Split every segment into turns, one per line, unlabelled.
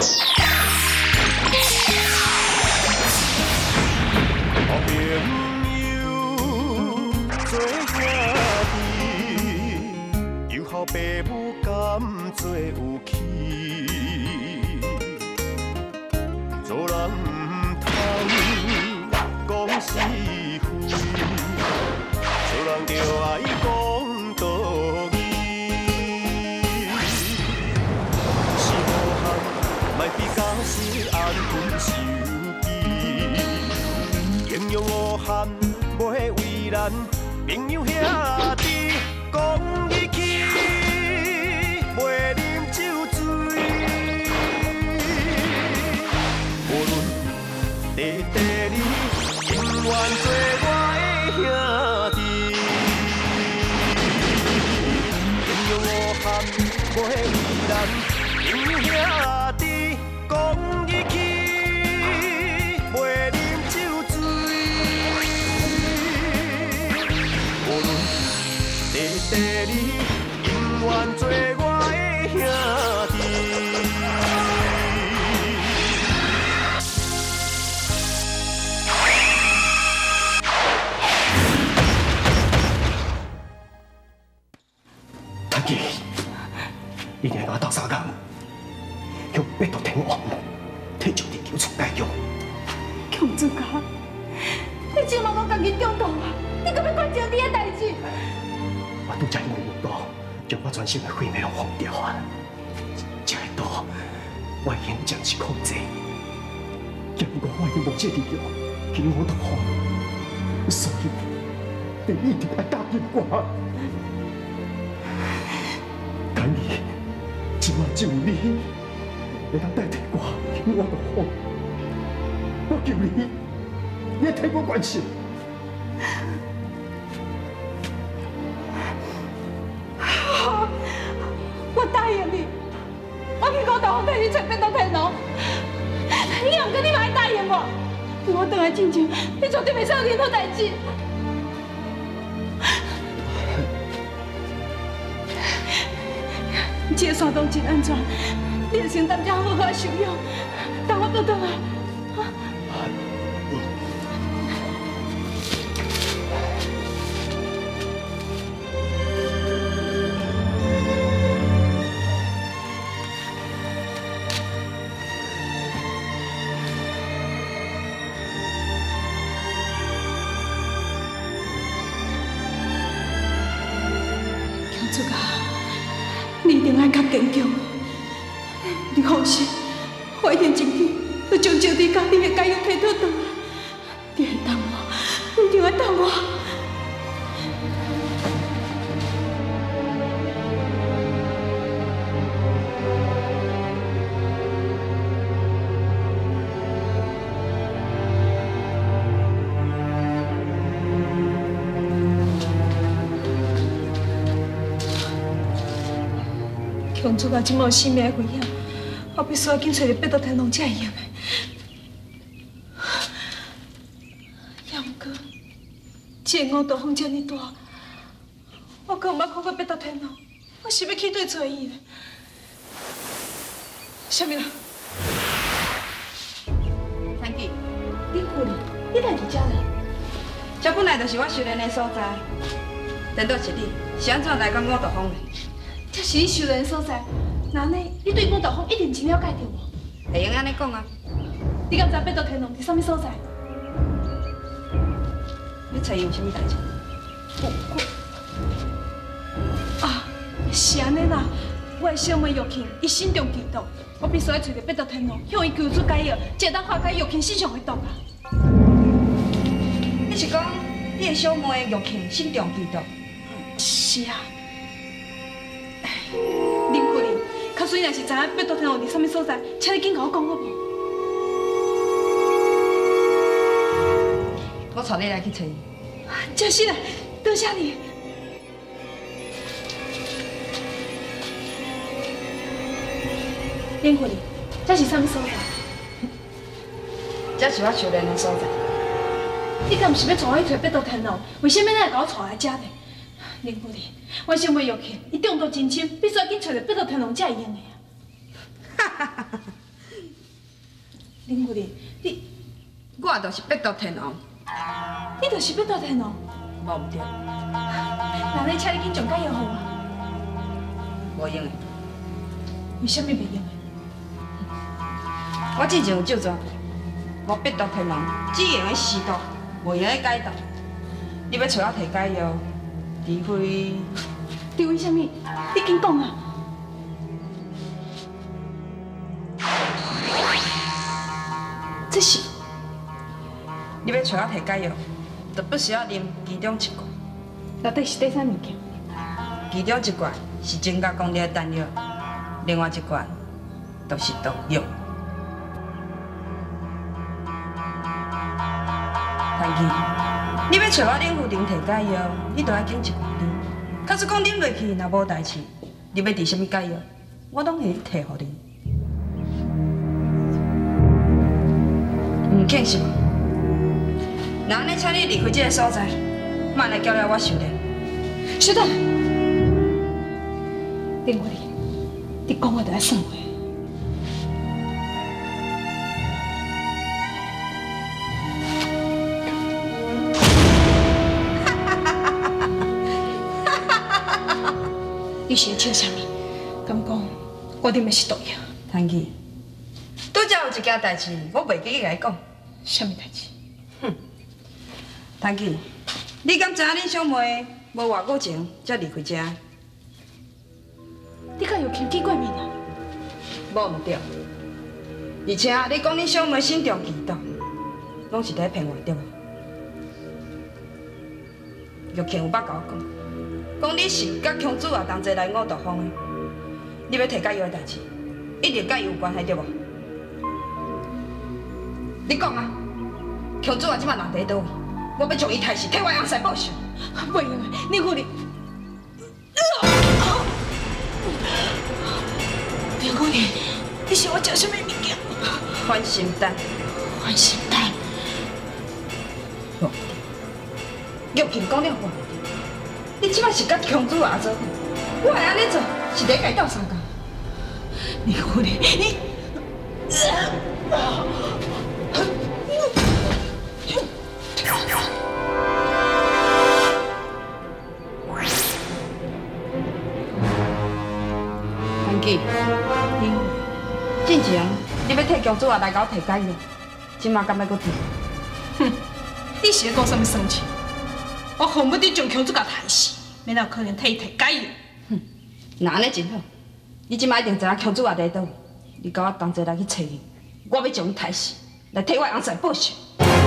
爸母甘做有气，做人唔通讲是非，做人就爱讲道义。是无限，莫比假使安分守己，形容无限，袂为难朋友兄弟讲义气。 袂啉酒醉，无论弟弟你，永远做我的兄弟。朋友无限，袂为难，朋友兄弟讲义气，袂啉酒醉。无论弟弟你，永远做我。 兄弟，
阿吉，你连我斗相共，向北斗天王提出地球出解药。
强子家，你怎么我家己中毒啊？你敢要关照你的代志？
我拄才因为有毒，将我全身的血脉拢放掉啊！ 这个毒，我已经暂时控制，也不过我已经无这力量去我毒害，所以你一定要答应我。但你，今晚只有你会当代替我去我毒害，我求你，你替我关心。
好，我答应你。 我去高岛带你找北斗天龙，你若唔跟你妈答应我，我回来之前，你绝对袂使有任何代志。这个山洞真安全，你要先担遮好好休养，等我倒转来。你一定要较坚强，你放心，我一定争取要将招娣甲你的解药摕倒转来。你会等我，一定要等我。强主啊，即卖有性命的危险，我必须要紧找到北斗天龙才会用的。也毋过，这个五道风这么大，我可毋捌看过北斗天龙，我是要去对找伊的。什么人？
三弟，
你夫人，你来伫遮了？
这本来就是我修炼的所在，难道是你？是安怎来到五道风的？
这是你修炼的所在，那呢？你对五道风一定真了解着无？
会用安尼讲啊？
你敢知北斗天龙伫什么所在？
你找伊有啥物代志？
啊，是安尼啦。我的小妹玉琴，伊心中剧毒，我必须要找到北斗天龙，向伊求出解药，才当化解玉琴身上的毒啊。
你是讲你的小妹玉琴心中剧毒？
是啊。 林夫人，假使你若是知影北斗天龙伫什么所在，请你紧甲我讲好无？
我带你来去找伊。
真是的，多谢你。林夫人，这是什么所在？
这是我修炼的所在。
你敢毋是要带我去找北斗天龙？为什么咱会甲我带来遮呢？林夫人。 我小妹玉琴，伊中毒真深，必须要紧找到北斗天龙才会用的啊！
哈哈哈！
林夫人，
我就是八度天王，
你就是要倒天哦？
无毋对，
那你请你紧上解药好啊？
无用的。
为什么袂用的？
我之前有照做，我八度天王只用的吸毒，无用的解毒。你要找我摕解药，除非
你为什么？你紧讲啊！这是
你要找我摕解药，就必须要啉其中一罐。
内底是第啥物件？
其中一罐是增加功力的丹药，另外一罐就是毒药。谭琪，你要找我冷夫人摕解药，你就要拣一罐啉。假使讲啉落去若无代志，你要摕什么解药，我拢会摕互你。唔肯是无？那安尼，请你离开这个所在，莫来搅扰我修炼。
小等，林夫人，你讲话就要算话。你是要笑啥物？敢讲我啉的是毒药？
谭琪，拄则有一件代志，我袂记甲你讲。
啥物代志？
哼，谭琪，你敢知影恁小妹无偌久前才离开这？
你敢有轻举过面啊？
无毋对，而且你讲恁小妹心中嫉妒，拢是在骗我对无？玉庆有捌甲我讲你是甲强子啊同齐来误毒方的，你要摕解药的代志，一定甲伊有关系对无？你讲啊，强子啊，即摆人伫倒位？我要将伊杀死，替我阳世报仇。
袂用的，林夫人。林夫人，你是我食什么物件？
欢心丹。
欢心丹。
玉庆讲了话，你即摆是甲强子啊做伙，我会安尼做，是在甲伊斗相共。
林夫人，你。
谭琪，进前你要替强子啊来甲我摕解药，即马敢要搁提？
哼，你是在讲什么生气？我恨不得将强子甲杀死，免有可能替伊摕解药。
哼，那安尼真好，你即马一定知影强子啊在倒位，你甲我同齐来去找伊，我要将伊杀死，来替我阳世报仇。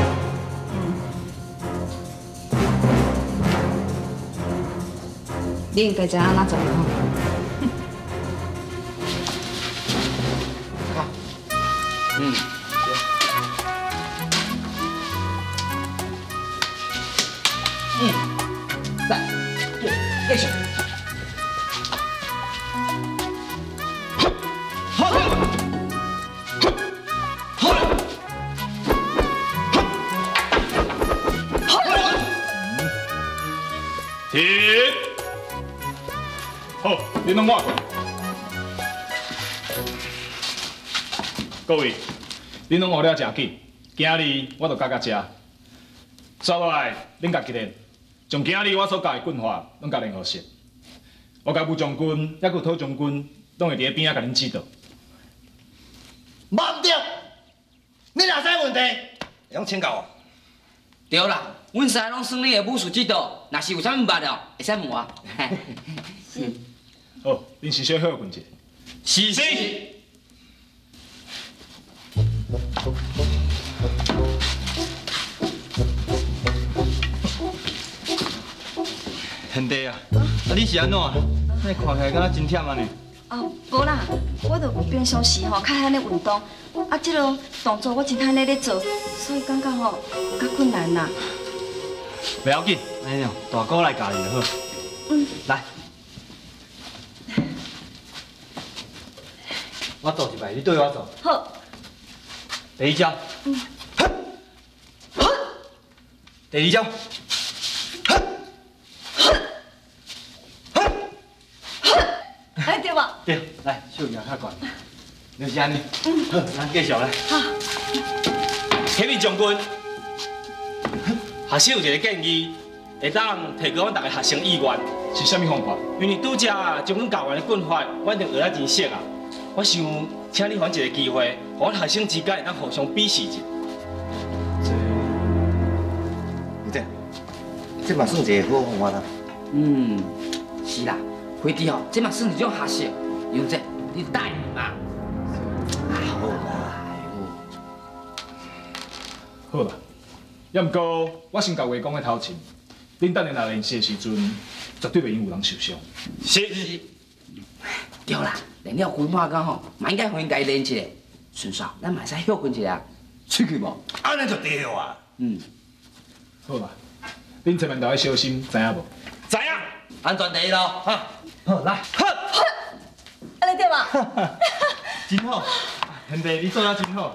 你应该知影安怎做吼。来，继续。
停！好，恁拢我。各位，恁拢学了真紧，今日我就教到这。接落来，恁家己练，将今日我所教的棍法拢教练学习。我甲武将军还有陶将军，拢会伫咧边仔甲恁指导。
无毋对，你若使问题，会用请教我。
对啦，阮三个拢算你的武术指导，若是有啥物捌了，会使问我。
好，恁是小好运者。
是。
兄弟啊，你是安怎？你看起来敢若真忝安尼？
哦，无啦，我著平常时吼较罕咧运动，啊，即个动作我真罕咧咧做，所以感觉吼有较困难啦。
袂要紧，安尼哦，大哥来教你就好。来，我做一摆，你对我做。
好。
第一招。第二招。
哎，对吧？
对，来，手举较悬，就是安尼。好，咱继续来。
好。
启明将军，学生有一个建议，会当提高阮大家学生意愿。
是啥物方法？
因为拄则将阮教员的棍法，我已经学了真熟啊。我想请你还一个机会，互阮学生之间会当互相比试一下。
这嘛算一个好方法啦。
是啦，飞弟吼，这嘛算一种学习，用这你答应嘛。
好啦，
好啦，要毋过我先甲话讲个头前，恁等下若练习的时阵，绝对袂用有人受伤。
是。
对啦，练了几半工吼，嘛应该互因家练一下，顺续咱嘛会使休困一下，出去无？
安尼就对啊。
好啦，恁前面都要小心，知影无？
知影，安全第一咯，哈。
好，来，好，
安尼对吧？
真好，兄弟，你做得真好。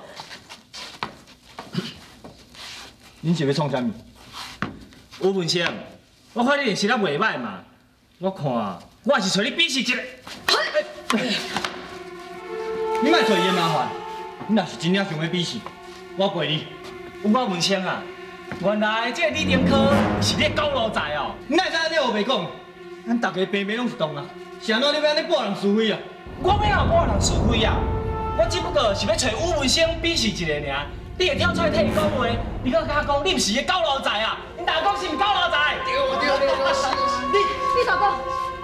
恁是要创啥物？
吴文生，我看你练习得袂歹嘛，我看我是找你比试一下。
你莫找伊的麻烦，你若是真正想要比试，我陪你。
吴文生啊，原来这个李丁科是你的高路仔哦。
你哪会知你后袂讲？咱大家平平拢是同啊，是安怎你要安尼拨人是非啊？
我要哪拨人是非啊？我只不过是要找吴文生比试一下尔。你会跳出来替伊讲话，你搁甲我讲你毋是个高路仔啊？你大讲是毋高路仔？
你大哥，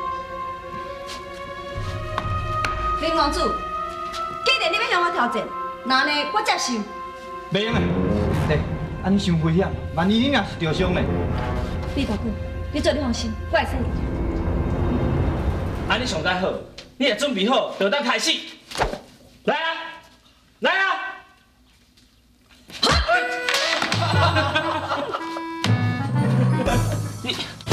林王子，既然你要向我挑战，那呢我接受。
袂用的，对，安尼伤危险，万一你若是受伤咧。
李大哥，你做你放心，我会使。
安尼上才好，你也准备好，就当开始。来啊，来啊！你。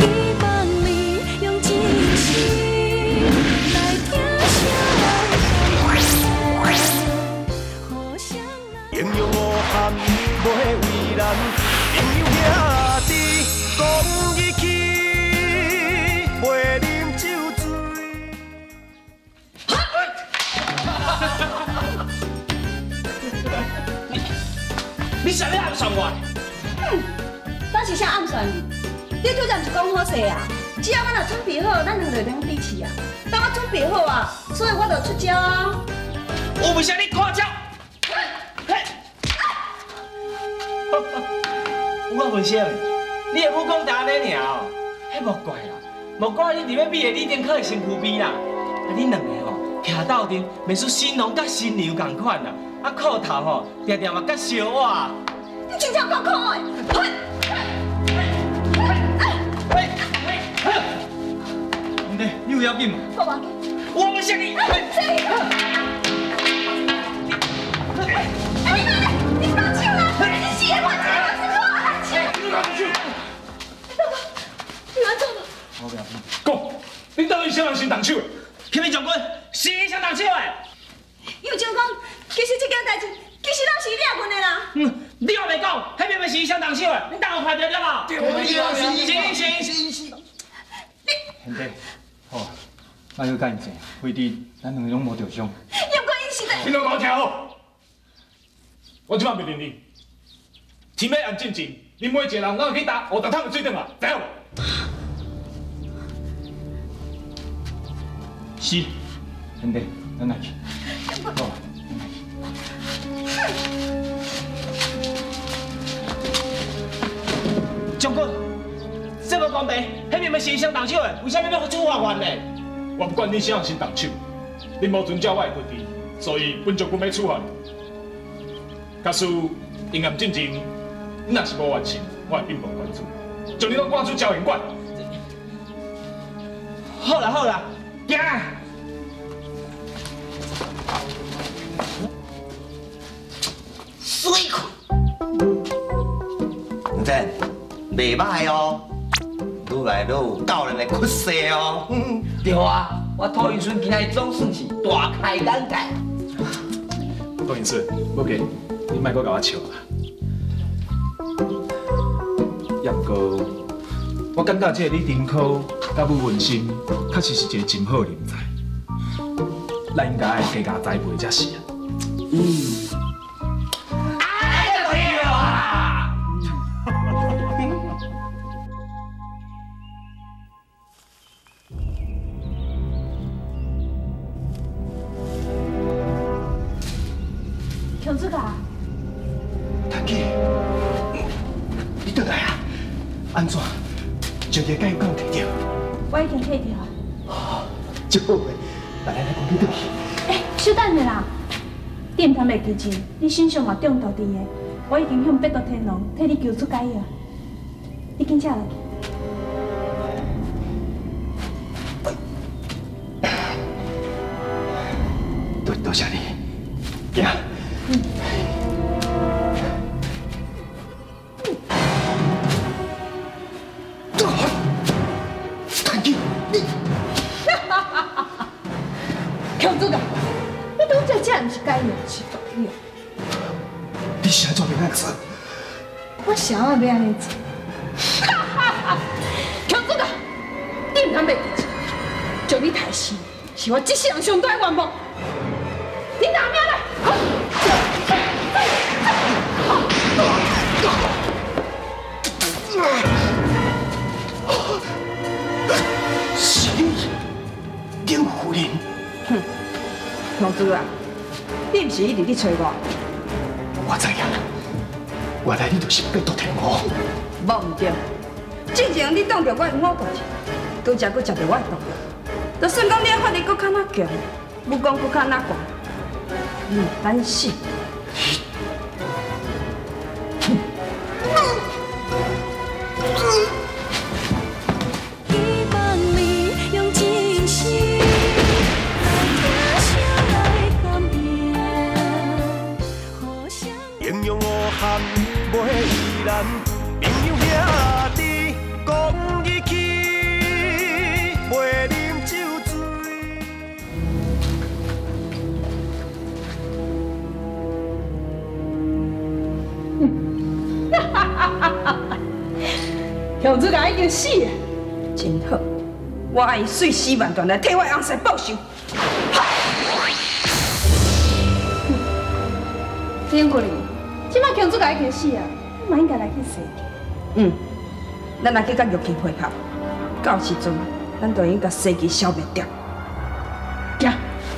英勇无憾，袂为难，朋友兄弟讲义气，袂啉酒醉。
你啥物暗算我？
咱是啥暗算你？你拄则毋是讲好势啊？只要我若准备好，咱两个就通比试啊。当我准备好啊，所以我就出招啊。
有为啥你看招？我文生，你的武功就安尼尔哦，迄无怪啦，无怪你伫要比的李丁科的身躯比啦。啊，恁两个吼徛斗阵，袂输新郎甲新娘共款啦。啊，裤头吼定定嘛甲小我。
你真正够酷的！
兄弟，你有要紧吗？
我忘记。
我文生你。
你放手啦！你死的我真的是我放手。
你放手！
你安怎了？
我不要紧。
讲，你到底啥人先动手的？
启明将军，是你先动手的。
又怎讲？其实这件代志，其实拢是你阿阮的啦。
你话袂讲，迄明明是伊先动手的，你当有看到了无？是。
兄弟，好，我要甲因坐，飞弟，咱两个拢无受伤。
要不伊是在。
你拢给我听好，我即摆袂认你。天要按进前，你每一个人，我去打乌达汤的水顶啊，知影无？
是，兄弟，咱来去。好。
将军，这无公平，迄明明是伊先动手的，为什么要处罚我呢？
我不管你啥人先动手，你无遵照我的规定，所以本将军要处罚你。假使阴暗进前，你若是无完成，我会禀报关主，将你拢赶出教员馆。
好啦好啦，行。
水困。唔知，袂歹哦，愈来愈有教人的屈势哦。
对啊，我涂云顺今仔日总算是大开眼界。
涂云顺，要紧，你莫搁甲我笑啦。也毋过，我感觉这个李丁科甲武文心，确实是一个真好的人才，咱应该加加栽培才是啊。
强子啊！
谭记，你倒来啊？安怎？上个敢有讲摕着？
我已经摕着啊。
哦，真好诶！来，讲你倒去。
哎，稍等下啦，你唔通袂记住，你身上嘛中毒伫个，我已经向北斗天王替你求出解药，你紧请落去。 多谢你，行。谭记，你， 强子啊，你拄则这唔是解药，是毒药。
你是安怎要安做？
我想要要安尼做。强子啊，你唔通袂记住，将你害死，是我这世人上大的愿望。 你拿命来！是你，林夫人。
哼，强子啊，你不是一直在找我？
我知影，原来你就是北斗天王。
无唔对，之前你挡着我的五大钱，拄则佫食着我的毒药，就算讲你的法力佫较哪强，武功佫较哪悬。 你担心？
英勇无憾，袂为难，朋友兄弟讲义气，袂啉酒醉。
强子甲已经死了，
真好，我爱伊碎尸万段来替我昂婿报仇。
林夫人，即摆强子甲已经死啊，你嘛应该来去洗。
咱来去甲玉器配合，到时阵咱就应甲西岐消灭掉。
行。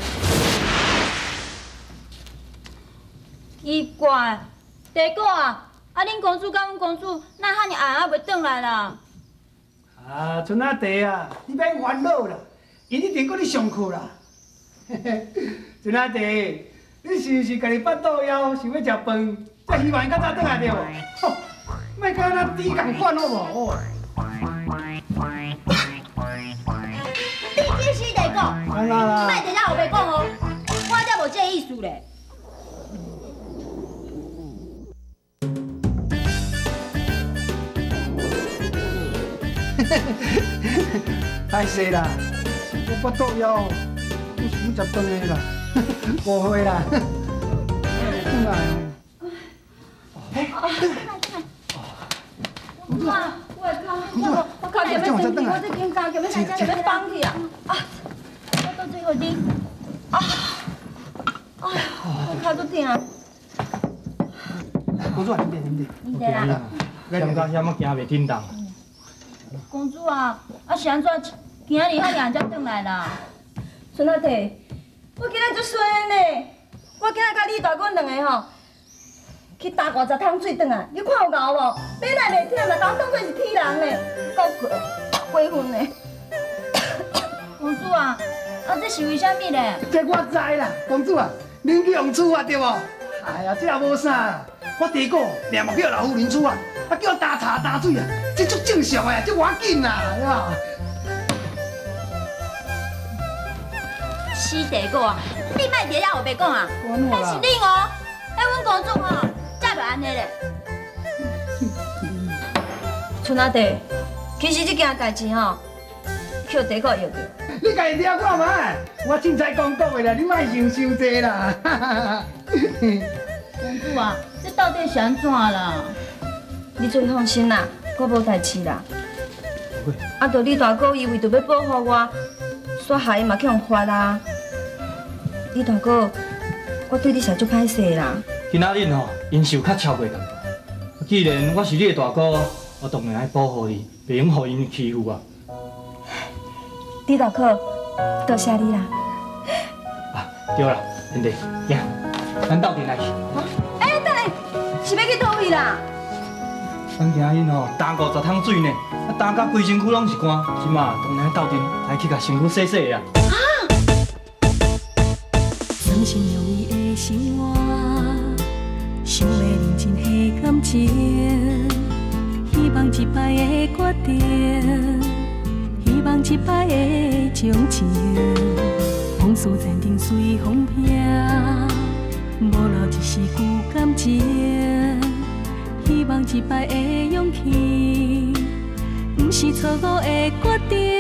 奇怪，地哥啊！ 啊！恁公主甲阮公主，哪遐尼暗啊，袂转来啦？
啊，春仔弟啊，你别烦恼啦，因一定搁咧上课啦。春仔弟，你是毋是家己腹肚枵，想要食饭，才希望伊较早转来对无？吼，莫甲咱猪共款好无？哦。
你这死地哥，
安那啦？
莫伫遐后白讲哦，我才无这意思咧。
歹势啦，我腹肚枵，我想食饭的啦，误会啦。转来。
公主啊，我靠着要生气，我这紧张，叫要大家要放去啊！啊，我到最后你啊，哎呀，我脚都疼。
公主啊，恁恁
你来啦。
感觉遐么行袂振动。
公主啊，啊是安怎今仔日遐晚才转来啦？孙仔弟，我今仔足衰呢，我今仔甲你大哥两个吼，去打50桶水转来，你看有熬无？马来袂忝嘛，当当作是铁人呢，够过分呢。公主啊，啊这是为虾米咧？
这我知啦，公主啊，恁去用厝啊对无？哎呀，这也无啥啦，我第个连嘛叫老夫人厝啊。 啊，叫打茶打水啊，这足正常的，这要紧啦，对吧？
死地哥啊，你莫伫遐后白讲啊，那是你哦，迄阮公主吼，才袂安尼咧。春仔弟，其实这件代志吼，叫地哥要着。
你家己听看卖，我凊彩讲的啦，你莫想济啦。
公主啊，这到底是安怎啦？ 你最放心啦，我无代志啦。啊，就你大哥以为着要保护我，煞害伊嘛去互发啦。你大哥，我对你实在足歹势啦。
今仔日吼，因受较超过淡薄。既然我是你的大哥，我当然爱保护你，袂用互因欺负我。
李大哥，多谢你啦。
啊，对啦，兄弟，行。 咱斗阵来去。
哎，等下，是要去倒去啦？
咱今日吼打50桶水呢，打到规身躯拢是汗，即马当然斗阵来去甲身躯洗洗啊。
相信容易的生活，想要认真的感情，希望一摆的决定，希望一摆的钟情，往事暂停随风飘，无留一丝旧感情，希望一摆的勇气，不是错误的决定。